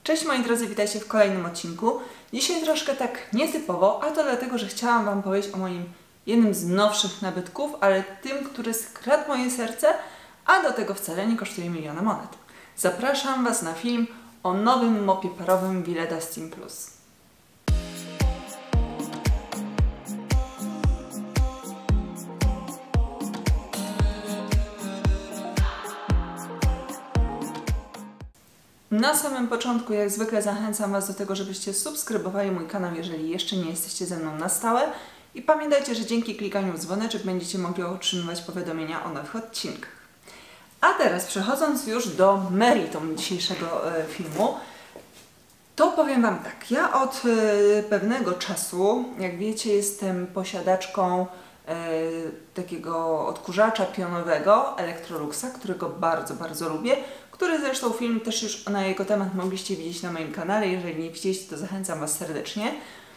Cześć moi drodzy, witajcie w kolejnym odcinku. Dzisiaj troszkę tak nietypowo, a to dlatego, że chciałam Wam powiedzieć o moim jednym z nowszych nabytków, ale tym, który skradł moje serce, a do tego wcale nie kosztuje miliona monet. Zapraszam Was na film o nowym mopie parowym Willeda Steam Plus. Na samym początku, jak zwykle, zachęcam Was do tego, żebyście subskrybowali mój kanał, jeżeli jeszcze nie jesteście ze mną na stałe. I pamiętajcie, że dzięki klikaniu w dzwoneczek będziecie mogli otrzymywać powiadomienia o nowych odcinkach. A teraz, przechodząc już do meritum dzisiejszego filmu, to powiem Wam tak. Ja od pewnego czasu, jak wiecie, jestem posiadaczką takiego odkurzacza pionowego Electroluxa, którego bardzo lubię, który zresztą film też już na jego temat mogliście widzieć na moim kanale. Jeżeli nie widzieliście, to zachęcam Was serdecznie.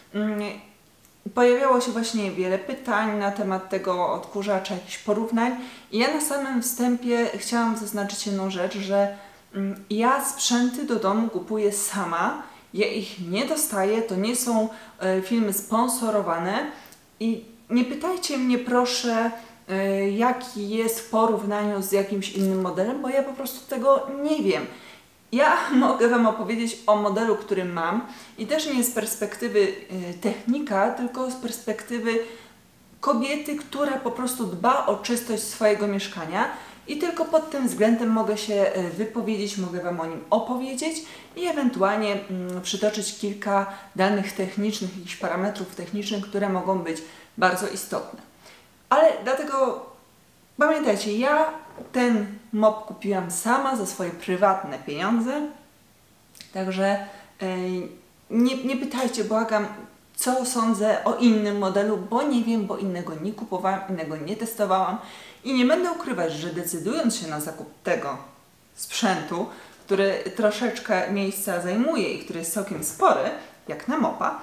Pojawiało się właśnie wiele pytań na temat tego odkurzacza, jakichś porównań i ja na samym wstępie chciałam zaznaczyć jedną rzecz, że ja sprzęty do domu kupuję sama, ja ich nie dostaję, to nie są filmy sponsorowane i nie pytajcie mnie proszę, jaki jest w porównaniu z jakimś innym modelem, bo ja po prostu tego nie wiem. Ja mogę Wam opowiedzieć o modelu, który mam i też nie z perspektywy technika, tylko z perspektywy kobiety, która po prostu dba o czystość swojego mieszkania i tylko pod tym względem mogę się wypowiedzieć, mogę Wam o nim opowiedzieć i ewentualnie przytoczyć kilka danych technicznych, jakichś parametrów technicznych, które mogą być bardzo istotne. Ale dlatego pamiętajcie, ja ten mop kupiłam sama za swoje prywatne pieniądze, także nie pytajcie, błagam, co sądzę o innym modelu, bo nie wiem, bo innego nie kupowałam, innego nie testowałam i nie będę ukrywać, że decydując się na zakup tego sprzętu, który troszeczkę miejsca zajmuje i który jest całkiem spory, jak na mopa,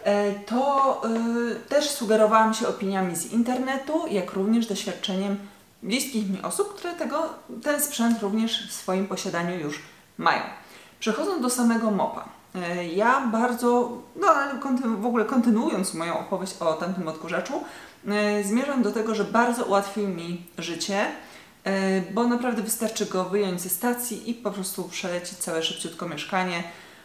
to też sugerowałam się opiniami z internetu, jak również doświadczeniem bliskich mi osób, które ten sprzęt również w swoim posiadaniu już mają. Przechodząc do samego mopa, ja bardzo, ale w ogóle kontynuując moją opowieść o tamtym odkurzaczu, zmierzam do tego, że bardzo ułatwił mi życie, bo naprawdę wystarczy go wyjąć ze stacji i po prostu przelecieć całe szybciutko mieszkanie.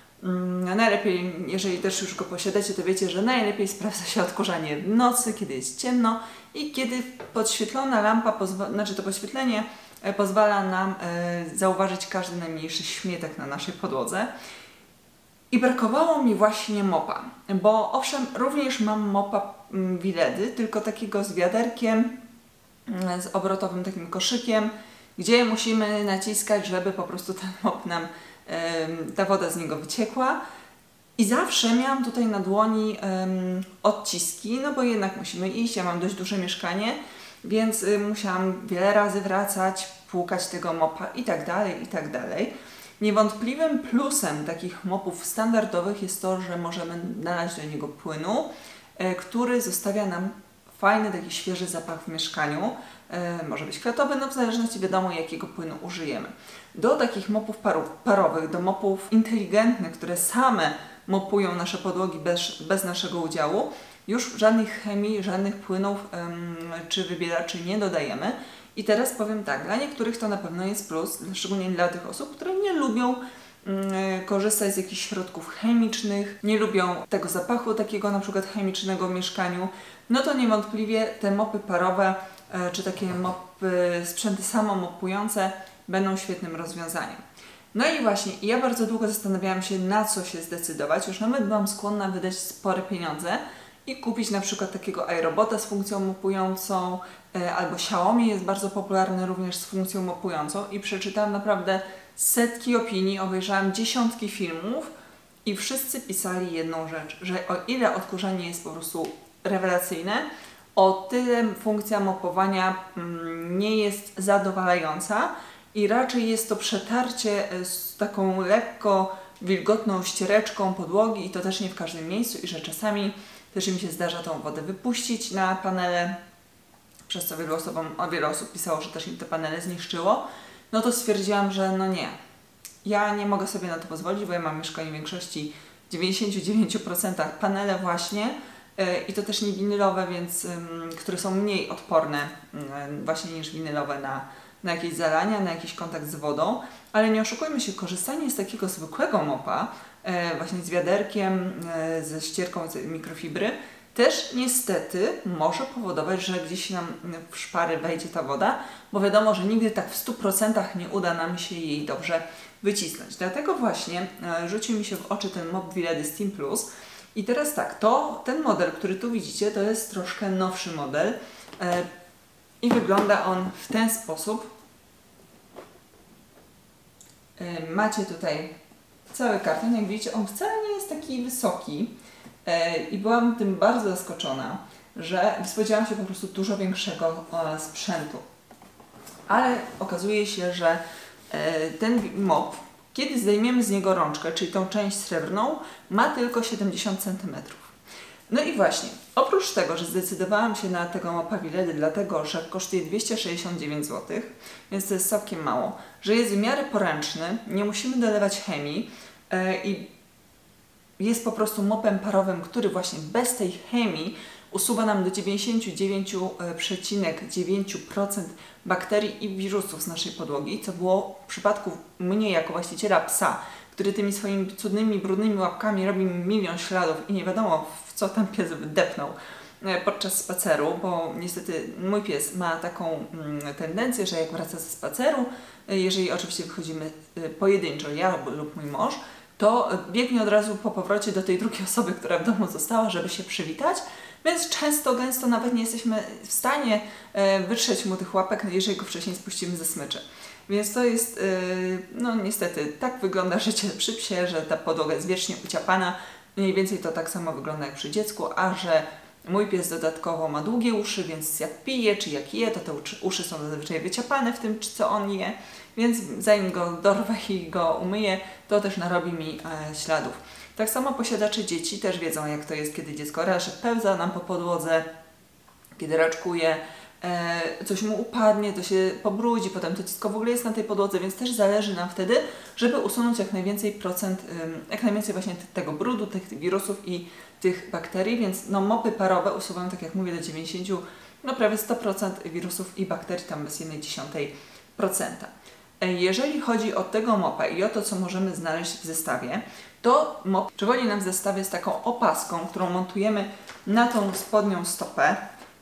Najlepiej, jeżeli też już go posiadacie, to wiecie, że najlepiej sprawdza się odkurzanie w nocy, kiedy jest ciemno i kiedy podświetlona lampa, znaczy to podświetlenie pozwala nam zauważyć każdy najmniejszy śmietek na naszej podłodze. I brakowało mi właśnie mopa, bo owszem, również mam mopa Willedy, tylko takiego z wiaderkiem, z obrotowym takim koszykiem, gdzie musimy naciskać, żeby po prostu ten mop nam ta woda z niego wyciekła i zawsze miałam tutaj na dłoni odciski, no bo jednak musimy iść, ja mam dość duże mieszkanie, więc musiałam wiele razy wracać, płukać tego mopa i tak dalej, i tak dalej. Niewątpliwym plusem takich mopów standardowych jest to, że możemy nalać do niego płynu, który zostawia nam fajny, taki świeży zapach w mieszkaniu. Może być kwiatowy, no w zależności wiadomo jakiego płynu użyjemy. Do takich mopów parowych, do mopów inteligentnych, które same mopują nasze podłogi bez naszego udziału, już żadnych chemii, żadnych płynów czy wybielaczy nie dodajemy. I teraz powiem tak, dla niektórych to na pewno jest plus, szczególnie dla tych osób, które nie lubią korzystać z jakichś środków chemicznych, nie lubią tego zapachu takiego na przykład chemicznego w mieszkaniu, no to niewątpliwie te mopy parowe czy takie sprzęty samomopujące będą świetnym rozwiązaniem. No i właśnie, ja bardzo długo zastanawiałam się, na co się zdecydować. Już nawet byłam skłonna wydać spore pieniądze i kupić na przykład takiego iRobota z funkcją mopującą, albo Xiaomi jest bardzo popularny również z funkcją mopującą i przeczytałam naprawdę setki opinii, obejrzałam dziesiątki filmów i wszyscy pisali jedną rzecz, że o ile odkurzanie jest po prostu rewelacyjne, o tyle funkcja mopowania nie jest zadowalająca i raczej jest to przetarcie z taką lekko wilgotną ściereczką podłogi i to też nie w każdym miejscu i że czasami też mi się zdarza tą wodę wypuścić na panele, przez co wiele osób pisało, że też im te panele zniszczyło, no to stwierdziłam, że no nie. ja nie mogę sobie na to pozwolić, bo ja mam mieszkanie w większości, w 99% panele właśnie i to też nie winylowe, więc które są mniej odporne właśnie niż winylowe na jakieś zalania, na jakiś kontakt z wodą, ale nie oszukujmy się, korzystanie z takiego zwykłego mopa, właśnie z wiaderkiem, ze ścierką z mikrofibry, też niestety może powodować, że gdzieś nam w szpary wejdzie ta woda, bo wiadomo, że nigdy tak w 100% nie uda nam się jej dobrze wycisnąć. Dlatego właśnie rzucił mi się w oczy ten mop Viledy Steam Plus. I teraz tak, ten model, który tu widzicie, to jest troszkę nowszy model i wygląda on w ten sposób. Macie tutaj cały karton, jak widzicie, on wcale nie jest taki wysoki i byłam tym bardzo zaskoczona, że spodziewałam się po prostu dużo większego sprzętu. Ale okazuje się, że ten mop, kiedy zdejmiemy z niego rączkę, czyli tą część srebrną, ma tylko 70 cm. No i właśnie, oprócz tego, że zdecydowałam się na tego mopa Viledy, dlatego że kosztuje 269 zł, więc to jest całkiem mało, że jest w miarę poręczny, nie musimy dolewać chemii i jest po prostu mopem parowym, który właśnie bez tej chemii usuwa nam do 99,9% bakterii i wirusów z naszej podłogi, co było w przypadku mnie jako właściciela psa, który tymi swoimi cudnymi, brudnymi łapkami robi milion śladów i nie wiadomo, w co ten pies wdepnął podczas spaceru, bo niestety mój pies ma taką tendencję, że jak wraca ze spaceru, jeżeli oczywiście wychodzimy pojedynczo, ja lub mój mąż, to biegnie od razu po powrocie do tej drugiej osoby, która w domu została, żeby się przywitać, więc gęsto nawet nie jesteśmy w stanie wytrzeć mu tych łapek, jeżeli go wcześniej spuścimy ze smyczy. Więc to jest, no niestety, tak wygląda życie przy psie, że ta podłoga jest wiecznie uciapana. Mniej więcej to tak samo wygląda jak przy dziecku, a że mój pies dodatkowo ma długie uszy, więc jak pije czy jak je, to te uszy są zazwyczaj wyciapane w tym, co on je, więc zanim go dorwę i go umyję, to też narobi mi śladów. Tak samo posiadacze dzieci też wiedzą, jak to jest, kiedy dziecko raz pełza nam po podłodze, kiedy raczkuje, coś mu upadnie, to się pobrudzi, potem to dziecko w ogóle jest na tej podłodze, więc też zależy nam wtedy, żeby usunąć jak najwięcej właśnie tego brudu, tych wirusów i tych bakterii, więc no, mopy parowe usuwają, tak jak mówię, do 90, no prawie 100% wirusów i bakterii, tam bez 1/10%. Jeżeli chodzi o tego mopa i o to, co możemy znaleźć w zestawie, to mop przywodzi nam w zestawie z taką opaską, którą montujemy na tą spodnią stopę,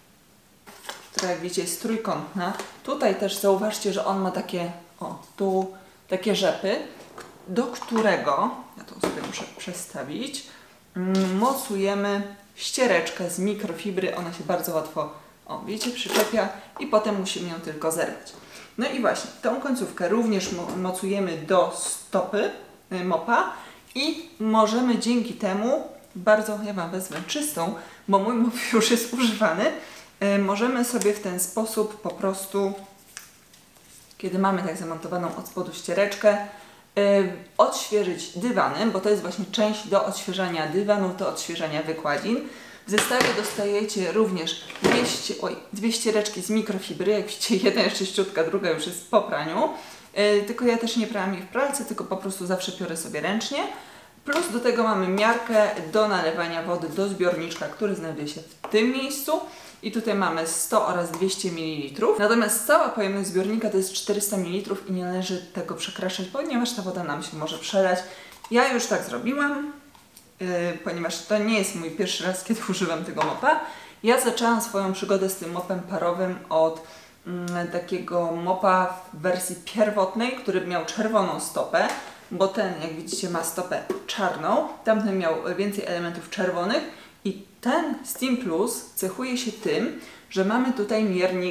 która jak widzicie jest trójkątna. Tutaj też zauważcie, że on ma takie, tu takie rzepy, do którego, ja to sobie muszę przestawić, mocujemy ściereczkę z mikrofibry, ona się bardzo łatwo, widzicie, przyczepia i potem musimy ją tylko zerwać. No i właśnie, tą końcówkę również mocujemy do stopy mopa i możemy dzięki temu, bardzo, ja Wam wezmę czystą, bo mój mop już jest używany, możemy sobie w ten sposób po prostu, kiedy mamy tak zamontowaną od spodu ściereczkę, odświeżyć dywany, bo to jest właśnie część do odświeżania dywanów, do odświeżania wykładzin. W zestawie dostajecie również dwie ściereczki z mikrofibry, jak widzicie, jedna jest czyściutka, druga już jest po praniu. Tylko ja też nie prałam jej w pralce, tylko po prostu zawsze piorę sobie ręcznie. Plus do tego mamy miarkę do nalewania wody do zbiorniczka, który znajduje się w tym miejscu. I tutaj mamy 100 oraz 200 ml. Natomiast cała pojemność zbiornika to jest 400 ml i nie należy tego przekraczać, ponieważ ta woda nam się może przelać. Ja już tak zrobiłam, ponieważ to nie jest mój pierwszy raz, kiedy używam tego mopa. Ja zaczęłam swoją przygodę z tym mopem parowym od takiego mopa w wersji pierwotnej, który miał czerwoną stopę, bo ten, jak widzicie, ma stopę czarną, tamten miał więcej elementów czerwonych i ten Steam Plus cechuje się tym, że mamy tutaj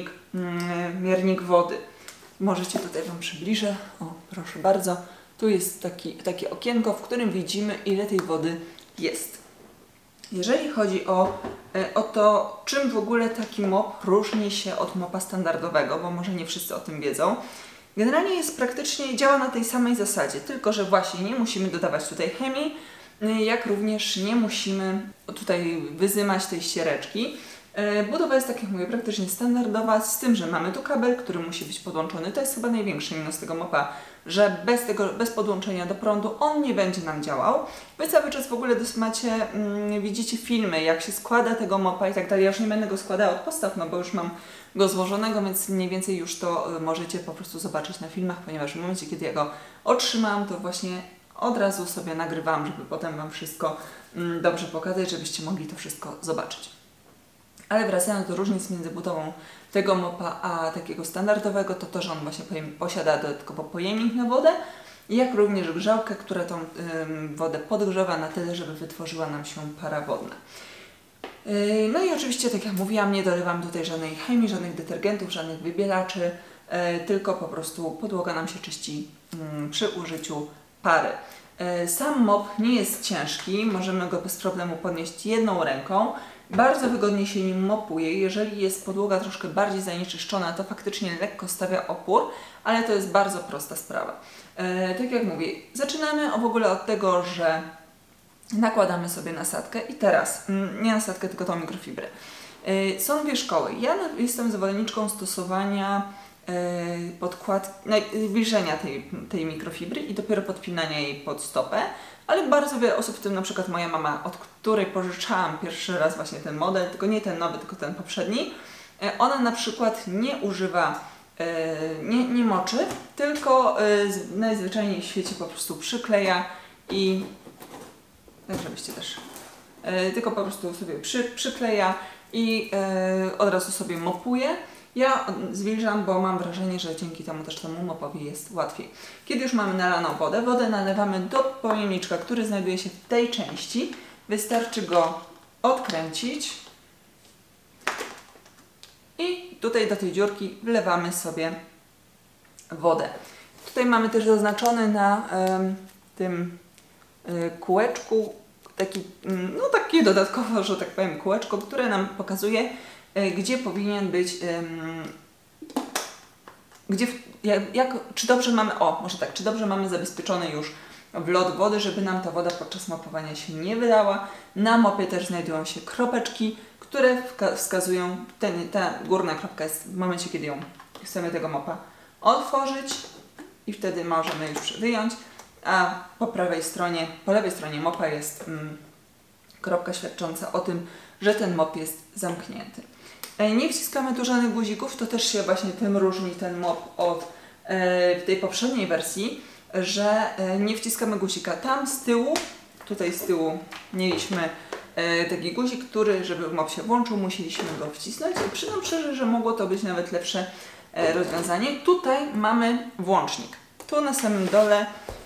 miernik wody. Możecie tutaj Wam przybliżę, proszę bardzo, tu jest takie okienko, w którym widzimy, ile tej wody jest. Jeżeli chodzi o to, czym w ogóle taki mop różni się od mopa standardowego, bo może nie wszyscy o tym wiedzą, generalnie jest praktycznie, działa na tej samej zasadzie, tylko że właśnie nie musimy dodawać tutaj chemii, jak również nie musimy tutaj wyzymać tej ściereczki. Budowa jest, tak jak mówię, praktycznie standardowa, z tym, że mamy tu kabel, który musi być podłączony. To jest chyba największy minus tego mopa, że bez podłączenia do prądu on nie będzie nam działał. Wy cały czas w ogóle macie, widzicie filmy, jak się składa tego mopa i tak dalej. Ja już nie będę go składała od podstaw, no bo już mam go złożonego, więc mniej więcej już to możecie po prostu zobaczyć na filmach, ponieważ w momencie, kiedy ja go otrzymałam, to właśnie od razu sobie nagrywałam, żeby potem Wam wszystko dobrze pokazać, żebyście mogli to wszystko zobaczyć. Ale wracając do różnic między budową tego mopa a takiego standardowego, to że on właśnie posiada dodatkowo pojemnik na wodę, jak również grzałkę, która tą wodę podgrzewa na tyle, żeby wytworzyła nam się para wodna. No i oczywiście, tak jak mówiłam, nie dolewam tutaj żadnej chemii, żadnych detergentów, żadnych wybielaczy, tylko po prostu podłoga nam się czyści przy użyciu pary. Sam mop nie jest ciężki, możemy go bez problemu podnieść jedną ręką. Bardzo wygodnie się nim mopuje. Jeżeli jest podłoga troszkę bardziej zanieczyszczona, to faktycznie lekko stawia opór, ale to jest bardzo prosta sprawa. Tak jak mówię, zaczynamy w ogóle od tego, że nakładamy sobie nasadkę i teraz, nie nasadkę, tylko tą mikrofibrę. Są dwie szkoły. Ja jestem zwolenniczką stosowania zbliżenia tej mikrofibry i dopiero podpinania jej pod stopę, ale bardzo wiele osób, w tym na przykład moja mama, od której pożyczałam pierwszy raz właśnie ten model, tylko nie ten nowy, tylko ten poprzedni, ona na przykład nie używa, nie moczy, tylko najzwyczajniej w świecie po prostu przykleja i tak żebyście też, tylko po prostu sobie przykleja i od razu sobie mopuje. Ja zwilżam, bo mam wrażenie, że dzięki temu też temu mopowi jest łatwiej. Kiedy już mamy nalaną wodę nalewamy do pojemniczka, który znajduje się w tej części. Wystarczy go odkręcić i tutaj do tej dziurki wlewamy sobie wodę. Tutaj mamy też zaznaczony na tym kółeczku takie dodatkowo, że tak powiem, kółeczko, które nam pokazuje, gdzie powinien być, czy dobrze mamy, czy dobrze mamy zabezpieczony już wlot wody, żeby nam ta woda podczas mopowania się nie wylała. Na mopie też znajdują się kropeczki, które wskazują, ta górna kropka jest w momencie, kiedy chcemy tego mopa otworzyć i wtedy możemy już wyjąć, a po lewej stronie mopa jest kropka świadcząca o tym, że ten mop jest zamknięty. Nie wciskamy tu żadnych guzików, to też się właśnie tym różni ten mop od tej poprzedniej wersji, że nie wciskamy guzika. Tam z tyłu, tutaj z tyłu mieliśmy taki guzik, który, żeby mop się włączył, musieliśmy go wcisnąć i przyznam szczerze, że mogło to być nawet lepsze rozwiązanie. Tutaj mamy włącznik. Tu na samym dole,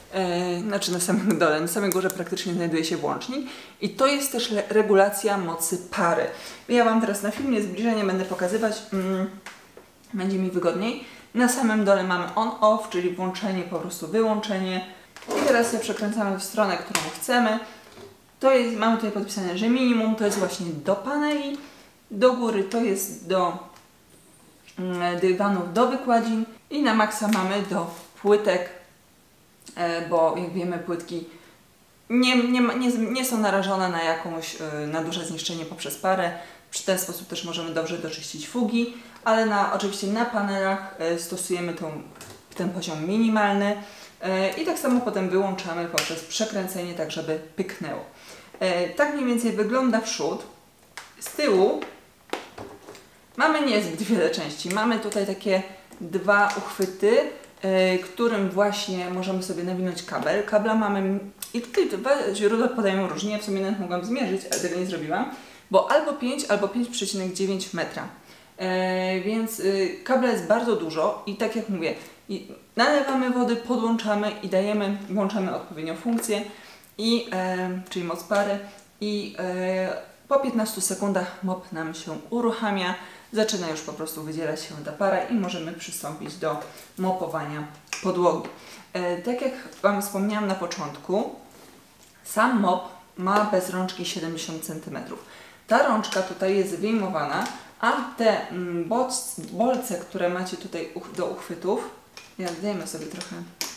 na samej górze praktycznie znajduje się włącznik i to jest też regulacja mocy pary. Ja Wam teraz na filmie zbliżenie będę pokazywać, będzie mi wygodniej. Na samym dole mamy on-off, czyli włączenie, po prostu wyłączenie. I teraz sobie przekręcamy w stronę, którą chcemy. Mamy tutaj podpisane, że minimum to jest właśnie do paneli, do góry to jest do dywanów, do wykładzin i na maksa mamy do płytek, bo jak wiemy, płytki nie są narażone na duże zniszczenie poprzez parę. W ten sposób też możemy dobrze doczyścić fugi, ale oczywiście na panelach stosujemy ten poziom minimalny i tak samo potem wyłączamy poprzez przekręcenie, tak żeby pyknęło. Tak mniej więcej wygląda przód. Z tyłu mamy niezbyt wiele części. Mamy tutaj takie dwa uchwyty, którym właśnie możemy sobie nawinąć kabel. Kabla mamy i tutaj dwa źródła podają różnie. Ja w sumie nawet mogłam zmierzyć, ale tego nie zrobiłam, bo albo 5, albo 5,9 metra. Więc kabla jest bardzo dużo i tak jak mówię, nalewamy wody, podłączamy i włączamy odpowiednią funkcję, czyli moc pary i po 15 sekundach mop nam się uruchamia, zaczyna już po prostu wydzielać się ta para i możemy przystąpić do mopowania podłogi. Tak jak Wam wspomniałam na początku, sam mop ma bez rączki 70 cm. Ta rączka tutaj jest wyjmowana, a te bolce, które macie tutaj do uchwytów, zdejmę sobie trochę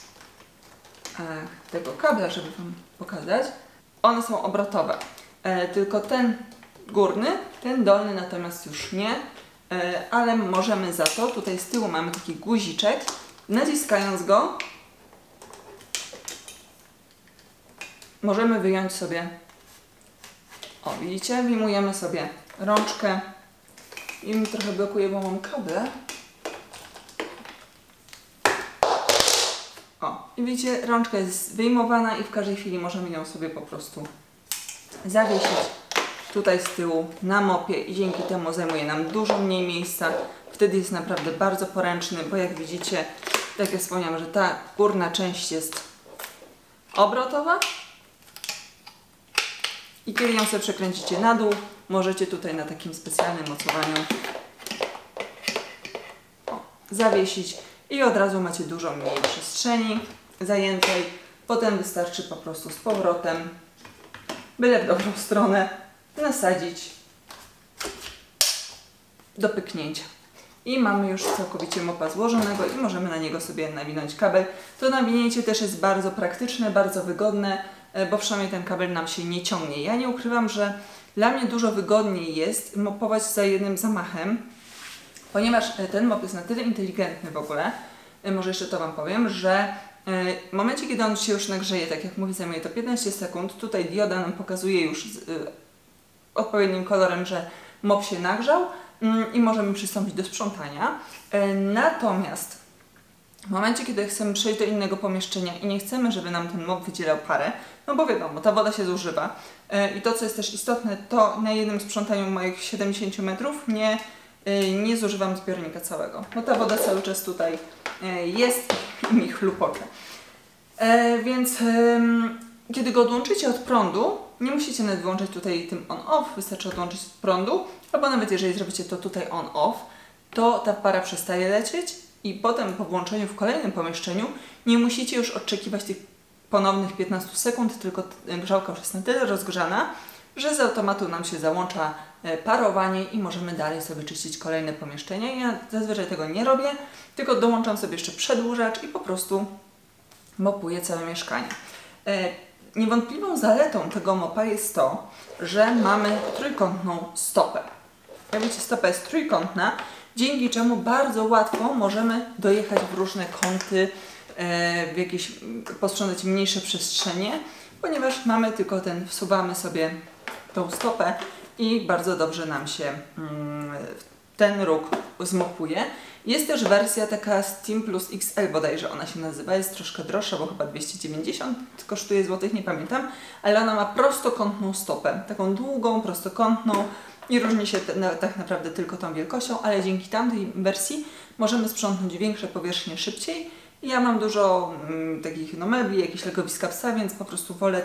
tego kabla, żeby Wam pokazać, one są obrotowe. Tylko ten górny, ten dolny natomiast już nie, ale możemy za to, tutaj z tyłu mamy taki guziczek, naciskając go możemy wyjąć sobie, o widzicie, wyjmujemy sobie rączkę i mi trochę blokuje, bo mam kable. O, i widzicie, rączka jest wyjmowana i w każdej chwili możemy ją sobie po prostu zawiesić tutaj z tyłu na mopie i dzięki temu zajmuje nam dużo mniej miejsca. Wtedy jest naprawdę bardzo poręczny, bo jak widzicie, tak jak wspomniałam, że ta górna część jest obrotowa i kiedy ją sobie przekręcicie na dół, możecie tutaj na takim specjalnym mocowaniu zawiesić i od razu macie dużo mniej przestrzeni zajętej. Potem wystarczy po prostu z powrotem, byle w dobrą stronę, nasadzić do pyknięcia. I mamy już całkowicie mopa złożonego i możemy na niego sobie nawinąć kabel. To nawinięcie też jest bardzo praktyczne, bardzo wygodne, bo przynajmniej ten kabel nam się nie ciągnie. Ja nie ukrywam, że dla mnie dużo wygodniej jest mopować za jednym zamachem, ponieważ ten mop jest na tyle inteligentny w ogóle, może jeszcze to Wam powiem, że w momencie, kiedy on się już nagrzeje, tak jak mówię, zajmuje to 15 sekund, tutaj dioda nam pokazuje już odpowiednim kolorem, że mop się nagrzał i możemy przystąpić do sprzątania. Natomiast w momencie, kiedy chcemy przejść do innego pomieszczenia i nie chcemy, żeby nam ten mop wydzielał parę, no bo wiadomo, ta woda się zużywa i to, co jest też istotne, to na jednym sprzątaniu moich 70 metrów nie zużywam zbiornika całego, bo ta woda cały czas tutaj jest i mi chlupocze. Więc kiedy go odłączycie od prądu, nie musicie nawet wyłączyć tutaj tym on-off, wystarczy odłączyć od prądu, albo nawet jeżeli zrobicie to tutaj on-off, to ta para przestaje lecieć i potem po włączeniu w kolejnym pomieszczeniu nie musicie już oczekiwać tych ponownych 15 sekund, tylko grzałka już jest na tyle rozgrzana, że z automatu nam się załącza parowanie i możemy dalej sobie czyścić kolejne pomieszczenia. Ja zazwyczaj tego nie robię, tylko dołączam sobie jeszcze przedłużacz i po prostu mopuję całe mieszkanie. Niewątpliwą zaletą tego mopa jest to, że mamy trójkątną stopę. Jak wiecie, stopa jest trójkątna, dzięki czemu bardzo łatwo możemy dojechać w różne kąty, w jakieś posprzątać mniejsze przestrzenie, ponieważ mamy tylko wsuwamy sobie tą stopę i bardzo dobrze nam się ten róg zmopuje. Jest też wersja taka Steam Plus XL bodajże ona się nazywa, jest troszkę droższa, bo chyba 290 kosztuje złotych, nie pamiętam, ale ona ma prostokątną stopę, taką długą, prostokątną i różni się tak naprawdę tylko tą wielkością, ale dzięki tamtej wersji możemy sprzątnąć większe powierzchnie szybciej. Ja mam dużo takich mebli, jakieś legowiska psa, więc po prostu wolę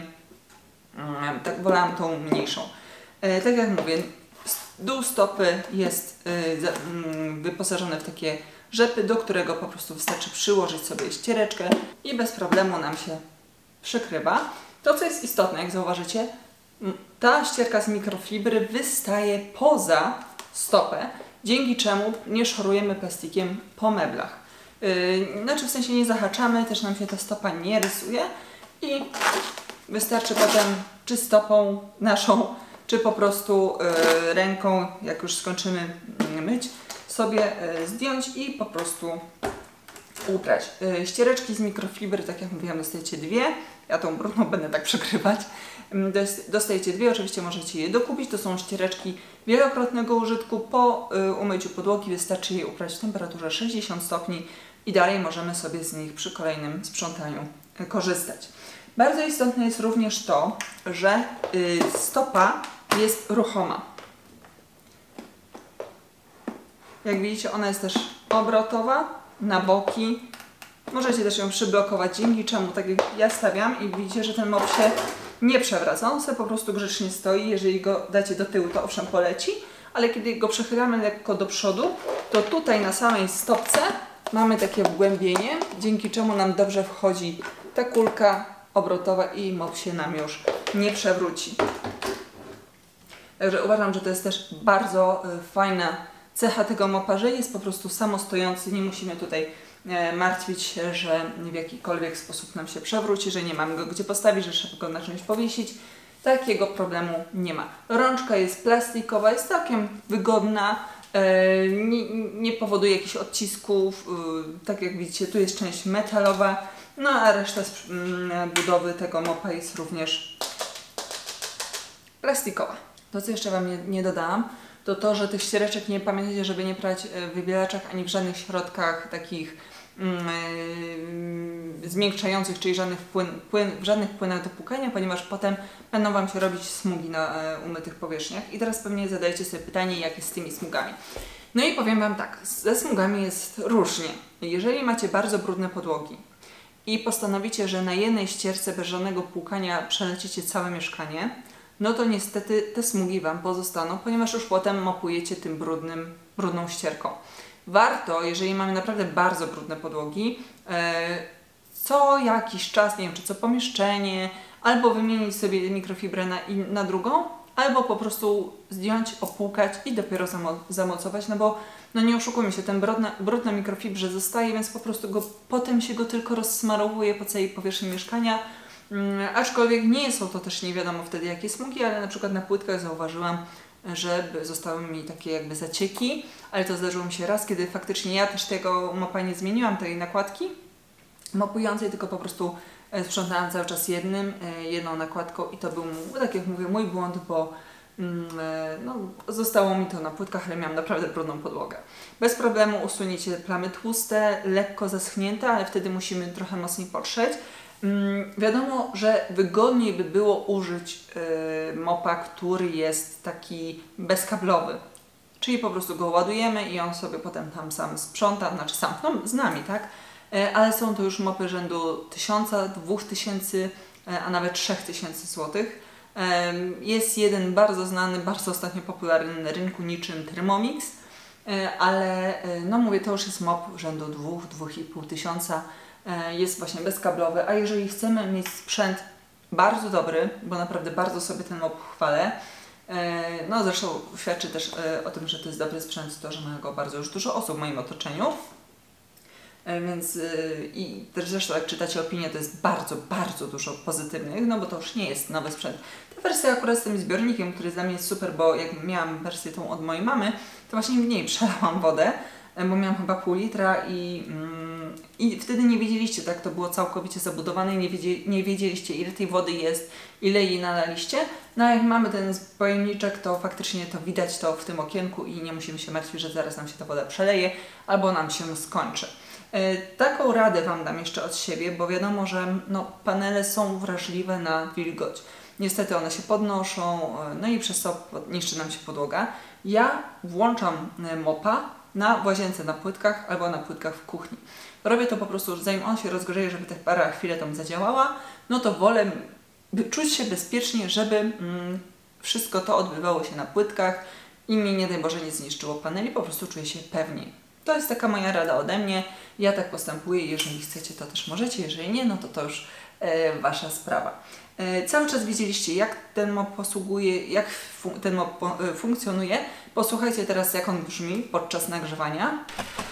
wolałam tą mniejszą. Tak jak mówię, dół stopy jest wyposażony w takie rzepy, do którego po prostu wystarczy przyłożyć sobie ściereczkę i bez problemu nam się przykrywa. To, co jest istotne, jak zauważycie, ta ścierka z mikrofibry wystaje poza stopę, dzięki czemu nie szorujemy plastikiem po meblach. Znaczy w sensie nie zahaczamy, też nam się ta stopa nie rysuje i wystarczy potem czy stopą naszą, czy po prostu ręką, jak już skończymy myć, sobie zdjąć i po prostu uprać. Ściereczki z mikrofibry, tak jak mówiłam, dostajecie dwie. Ja tą brudną będę tak przykrywać. Dostajecie dwie, oczywiście możecie je dokupić. To są ściereczki wielokrotnego użytku. Po umyciu podłogi wystarczy je uprać w temperaturze 60 stopni i dalej możemy sobie z nich przy kolejnym sprzątaniu korzystać. Bardzo istotne jest również to, że stopa jest ruchoma. Jak widzicie, ona jest też obrotowa na boki. Możecie też ją przyblokować, dzięki czemu, tak jak ja stawiam i widzicie, że ten mop się nie przewraca. On sobie po prostu grzecznie stoi. Jeżeli go dacie do tyłu, to owszem poleci, ale kiedy go przechylamy lekko do przodu, to tutaj na samej stopce mamy takie wgłębienie, dzięki czemu nam dobrze wchodzi ta kulka obrotowa i mop się nam już nie przewróci. Także uważam, że to jest też bardzo fajna cecha tego mopa, że jest po prostu samostojący, nie musimy tutaj martwić się, że w jakikolwiek sposób nam się przewróci, że nie mamy go gdzie postawić, że trzeba go na czymś powiesić. Takiego problemu nie ma. Rączka jest plastikowa, jest całkiem wygodna, nie powoduje jakichś odcisków, tak jak widzicie, tu jest część metalowa, No a reszta budowy tego mopa jest również plastikowa. To, co jeszcze Wam nie dodałam, to to, że tych ściereczek nie pamiętajcie, żeby nie prać w wybielaczach ani w żadnych środkach takich zmiękczających, czyli w żadnych płynach do płukania, ponieważ potem będą Wam się robić smugi na umytych powierzchniach. I teraz pewnie zadajecie sobie pytanie, jak jest z tymi smugami. No i powiem Wam tak, ze smugami jest różnie. Jeżeli macie bardzo brudne podłogi i postanowicie, że na jednej ścierce bez żadnego płukania przelecicie całe mieszkanie, no to niestety te smugi Wam pozostaną, ponieważ już potem mopujecie tym brudną ścierką. Warto, jeżeli mamy naprawdę bardzo brudne podłogi, co jakiś czas, nie wiem, czy co pomieszczenie, albo wymienić sobie mikrofibrę na drugą, albo po prostu zdjąć, opłukać i dopiero zamocować, no bo no nie oszukujmy się, ten brud na mikrofibrze zostaje, więc po prostu potem się go tylko rozsmarowuje po całej powierzchni mieszkania. Aczkolwiek nie są to też nie wiadomo wtedy jakie smugi, ale na przykład na płytkach zauważyłam, że zostały mi takie jakby zacieki, ale to zdarzyło mi się raz, kiedy faktycznie ja też tego mopa nie zmieniłam, tej nakładki mopującej, tylko po prostu sprzątałam cały czas jedną nakładką i to był, tak jak mówię, mój błąd, bo no, zostało mi to na płytkach, ale miałam naprawdę brudną podłogę. Bez problemu usuniecie plamy tłuste, lekko zaschnięte, ale wtedy musimy trochę mocniej potrzeć. Wiadomo, że wygodniej by było użyć mopa, który jest taki bezkablowy. Czyli po prostu go ładujemy i on sobie potem tam sam sprząta, znaczy sam, no z nami, tak? Ale są to już mopy rzędu 1000, 2000, a nawet 3000 zł. Jest jeden bardzo znany, bardzo ostatnio popularny na rynku, niczym Thermomix, ale no mówię, to już jest mop rzędu 2–2,5 tysiąca. Jest właśnie bezkablowy, a jeżeli chcemy mieć sprzęt bardzo dobry, bo naprawdę bardzo sobie ten mop chwalę, no zresztą świadczy też o tym, że to jest dobry sprzęt, to, że ma go bardzo już dużo osób w moim otoczeniu. Więc i też zresztą jak czytacie opinie, to jest bardzo, bardzo dużo pozytywnych, no bo to już nie jest nowy sprzęt. Ta wersja akurat z tym zbiornikiem, który dla mnie jest super, bo jak miałam wersję tą od mojej mamy, to właśnie w niej przelałam wodę, bo miałam chyba pół litra i wtedy nie wiedzieliście, tak, to było całkowicie zabudowane i nie wiedzieliście, ile tej wody jest, ile jej nalaliście. No a jak mamy ten pojemniczek, to faktycznie to widać to w tym okienku i nie musimy się martwić, że zaraz nam się ta woda przeleje albo nam się skończy. Taką radę Wam dam jeszcze od siebie, bo wiadomo, że no, panele są wrażliwe na wilgoć. Niestety one się podnoszą, no i przez to niszczy nam się podłoga. Ja włączam mopa w łazience na płytkach albo na płytkach w kuchni. Robię to po prostu, zanim on się rozgrzeje, żeby ta para chwilę tam zadziałała, no to wolę czuć się bezpiecznie, żeby wszystko to odbywało się na płytkach i mi, nie daj Boże, nie zniszczyło paneli, po prostu czuję się pewniej. To jest taka moja rada ode mnie, ja tak postępuję, jeżeli chcecie, to też możecie, jeżeli nie, no to już Wasza sprawa. Cały czas widzieliście, jak ten mop posługuje, jak ten mop funkcjonuje. Posłuchajcie teraz, jak on brzmi podczas nagrzewania.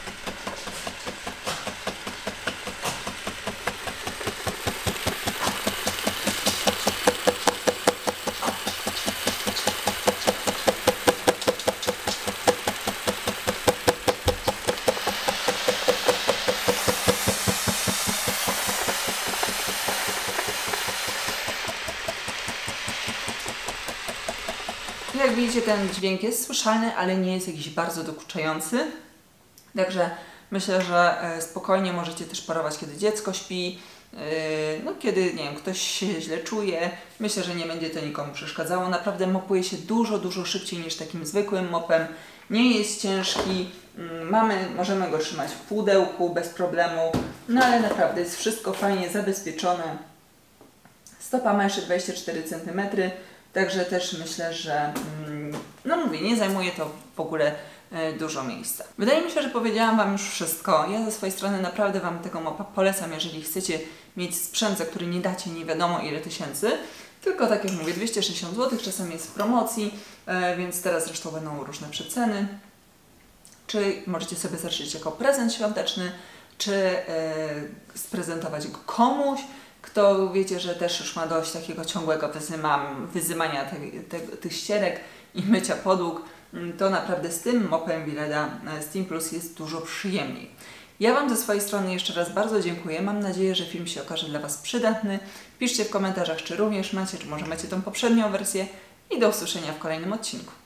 Jak widzicie, ten dźwięk jest słyszalny, ale nie jest jakiś bardzo dokuczający. Także myślę, że spokojnie możecie też parować, kiedy dziecko śpi, no kiedy, nie wiem, ktoś się źle czuje. Myślę, że nie będzie to nikomu przeszkadzało. Naprawdę mopuje się dużo, dużo szybciej niż takim zwykłym mopem. Nie jest ciężki, możemy go trzymać w pudełku bez problemu, no ale naprawdę jest wszystko fajnie zabezpieczone. Stopa ma jeszcze 24 cm. Także też myślę, że no mówię, nie zajmuje to w ogóle dużo miejsca. Wydaje mi się, że powiedziałam Wam już wszystko. Ja ze swojej strony naprawdę Wam tego mopa polecam, jeżeli chcecie mieć sprzęt, za który nie dacie nie wiadomo ile tysięcy. Tylko tak jak mówię, 260 zł, czasem jest w promocji, więc teraz zresztą będą różne przeceny. Czy możecie sobie zażyczyć jako prezent świąteczny, czy sprezentować go komuś, kto wiecie, że też już ma dość takiego ciągłego wyzymania tych ścierek i mycia podłóg, to naprawdę z tym mopem Willeda Steam Plus jest dużo przyjemniej. Ja Wam ze swojej strony jeszcze raz bardzo dziękuję. Mam nadzieję, że film się okaże dla Was przydatny. Piszcie w komentarzach, czy również macie, czy może macie tą poprzednią wersję i do usłyszenia w kolejnym odcinku.